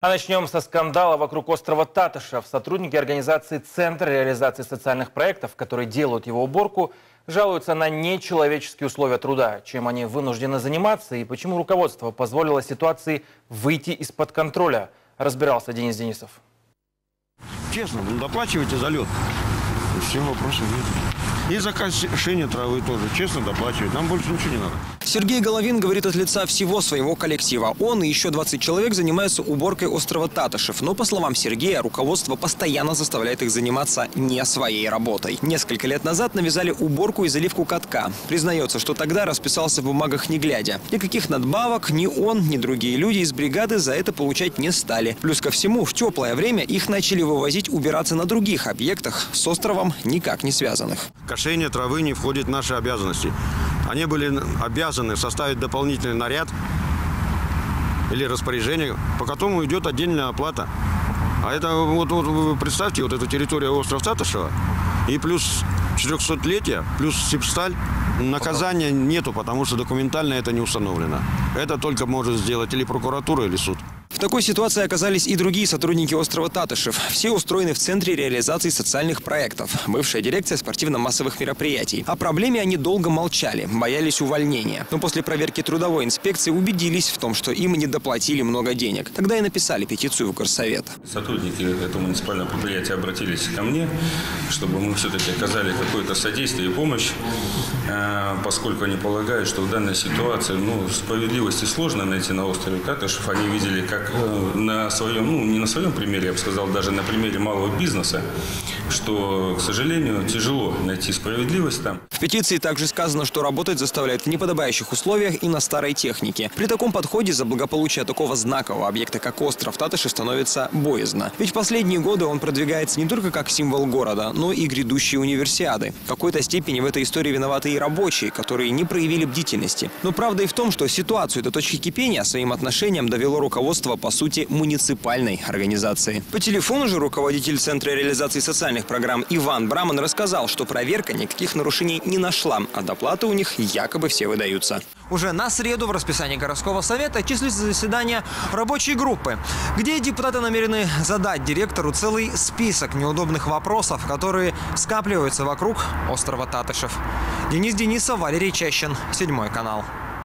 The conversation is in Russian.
А начнем со скандала вокруг острова Татышев. Сотрудники организации «Центр реализации социальных проектов», которые делают его уборку, жалуются на нечеловеческие условия труда, чем они вынуждены заниматься и почему руководство позволило ситуации выйти из-под контроля. Разбирался Денис Денисов. Честно, доплачивайте за лед. Всем вопросов нет. И за кошение травы тоже. Честно доплачивать. Нам больше ничего не надо. Сергей Головин говорит от лица всего своего коллектива. Он и еще 20 человек занимаются уборкой острова Татышев. Но, по словам Сергея, руководство постоянно заставляет их заниматься не своей работой. Несколько лет назад навязали уборку и заливку катка. Признается, что тогда расписался в бумагах не глядя. Никаких надбавок ни он, ни другие люди из бригады за это получать не стали. Плюс ко всему, в теплое время их начали вывозить убираться на других объектах, с островом никак не связанных. Кошение травы не входит в наши обязанности. Они были обязаны составить дополнительный наряд или распоряжение, по которому идет отдельная оплата. А это вот вы представьте, вот эта территория острова Татышева и плюс 400-летие, плюс Сибсталь. Наказания нету, потому что документально это не установлено. Это только может сделать или прокуратура, или суд. В такой ситуации оказались и другие сотрудники острова Татышев. Все устроены в Центре реализации социальных проектов. Бывшая дирекция спортивно-массовых мероприятий. О проблеме они долго молчали, боялись увольнения. Но после проверки трудовой инспекции убедились в том, что им не доплатили много денег. Тогда и написали петицию в горсовет. Сотрудники этого муниципального предприятия обратились ко мне, чтобы мы все-таки оказали какое-то содействие и помощь, поскольку они полагают, что в данной ситуации справедливости сложно найти на острове Татышев. Они видели, как на своем, не на своем примере, я бы сказал, даже на примере малого бизнеса, что, к сожалению, тяжело найти справедливость там. В петиции также сказано, что работать заставляют в неподобающих условиях и на старой технике. При таком подходе за благополучие такого знакового объекта, как остров Татышев, становится боязно. Ведь в последние годы он продвигается не только как символ города, но и грядущей универсиады. В какой-то степени в этой истории виноваты и рабочие, которые не проявили бдительности. Но правда и в том, что ситуацию до точки кипения своим отношением довело руководство, по сути, муниципальной организации. По телефону же руководитель Центра реализации социальных программ Иван Браман рассказал, что проверка никаких нарушений не нашла, а доплаты у них якобы все выдаются. Уже на среду в расписании городского совета числится заседание рабочей группы, где депутаты намерены задать директору целый список неудобных вопросов, которые скапливаются вокруг острова Татышев. Денис Денисов, Валерий Чащин, 7 канал.